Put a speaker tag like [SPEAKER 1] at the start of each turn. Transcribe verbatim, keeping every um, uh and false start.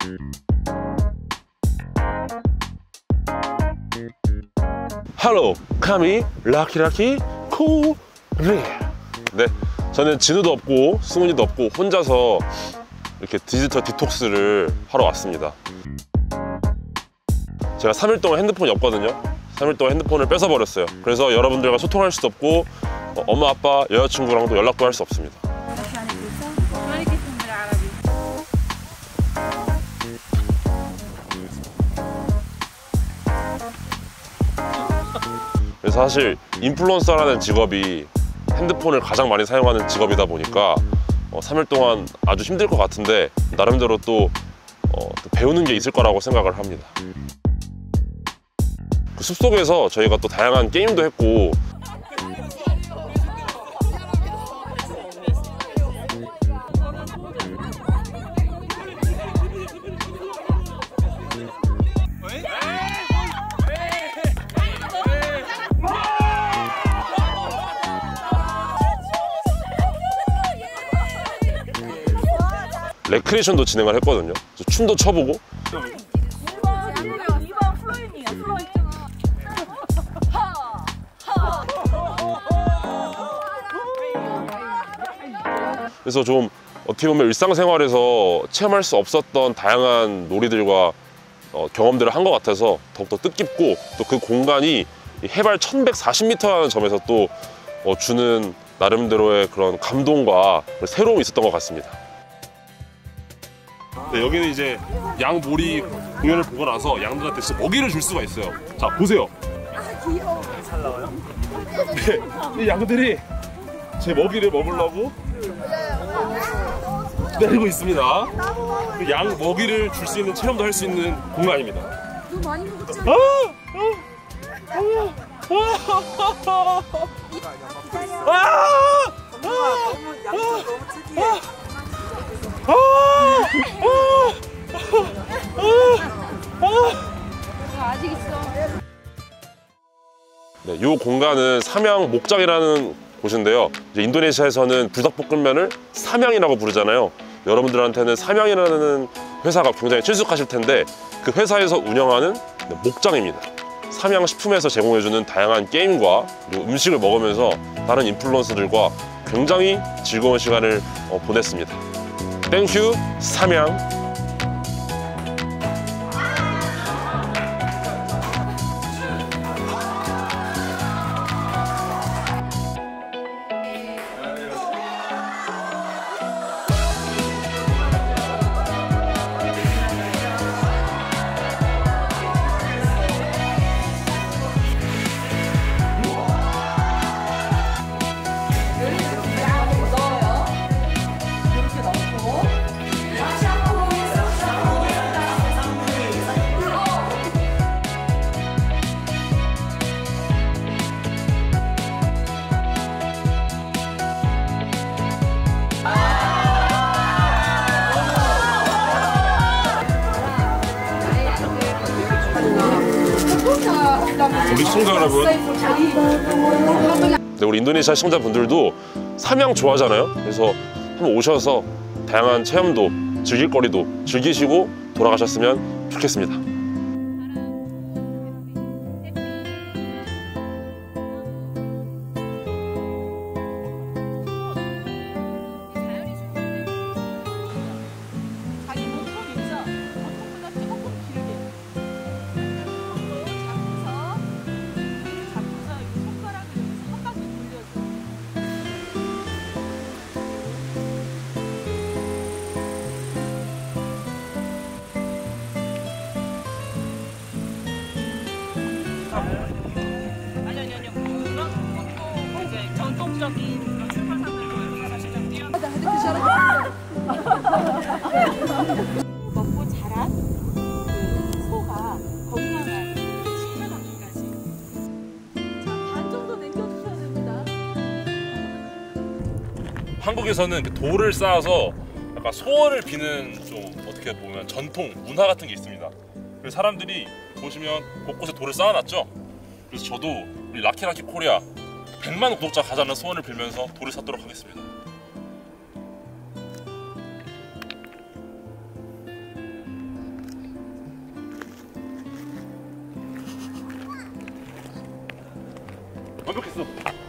[SPEAKER 1] Hello, 카미 라키라키 코리아. 네, 저는 진우도 없고 승훈이도 없고 혼자서 이렇게 디지털 디톡스를 하러 왔습니다. 제가 삼 일 동안 핸드폰이 없거든요. 삼 일 동안 핸드폰을 뺏어버렸어요. 그래서 여러분들과 소통할 수도 없고 어, 엄마, 아빠, 여자친구랑도 연락도 할 수 없습니다. 그래서 사실 인플루언서라는 직업이 핸드폰을 가장 많이 사용하는 직업이다 보니까 어, 삼 일 동안 아주 힘들 것 같은데 나름대로 또, 어, 또 배우는 게 있을 거라고 생각을 합니다. 그 숲속에서 저희가 또 다양한 게임도 했고 레크레이션도 진행을 했거든요. 춤도 춰보고. 그래서 좀 어떻게 보면 일상생활에서 체험할 수 없었던 다양한 놀이들과 어, 경험들을 한 것 같아서 더욱더 뜻깊고 또 그 공간이 해발 천백사십 미터라는 점에서 또 어, 주는 나름대로의 그런 감동과 새로움이 있었던 것 같습니다. 네, 여기는 이제 양몰이 공연을 보고 나서 양들한테 진짜 먹이를 줄 수가 있어요. 자, 보세요. 잘 나와요? 네, 이 양들이 제 먹이를 먹으려고 기다리고 있습니다. 양 먹이를 줄 수 있는 체험도 할 수 있는 공간입니다.
[SPEAKER 2] 너무 많이 먹었지?
[SPEAKER 1] 아! 아! 아! 아!
[SPEAKER 2] 너무 양도 너무 특이해. 아직 있어.
[SPEAKER 1] 네, 이 공간은 삼양 목장이라는 곳인데요. 이제 인도네시아에서는 불닭볶음면을 삼양이라고 부르잖아요. 여러분들한테는 삼양이라는 회사가 굉장히 친숙하실 텐데 그 회사에서 운영하는 목장입니다. 삼양 식품에서 제공해주는 다양한 게임과 그리고 음식을 먹으면서 다른 인플루언서들과 굉장히 즐거운 시간을 어, 보냈습니다. 땡큐 삼양. 우리 시청자 여러분, 네, 우리 인도네시아 시청자분들도 삼양 좋아하잖아요. 그래서 한번 오셔서 다양한 체험도 즐길 거리도 즐기시고 돌아가셨으면 좋겠습니다.
[SPEAKER 3] 아니 아니 아니요. 그런 것도 이제 전통적인 출판사들로 사실 좀 뛰어. 먹고 자란 그 소가 건강한 체내감기까지. 자, 반 정도 남겨주셔야 됩니다.
[SPEAKER 1] 한국에서는 돌을 쌓아서 약간 소원을 비는 좀 어떻게 보면 전통 문화 같은 게 있습니다. 그래서 사람들이 보시면 곳곳에 돌을 쌓아놨죠. 그래서 저도 우리 라키라키 코리아 백만 구독자 가자는 소원을 빌면서 돌을 쌓도록 하겠습니다. 완벽했어.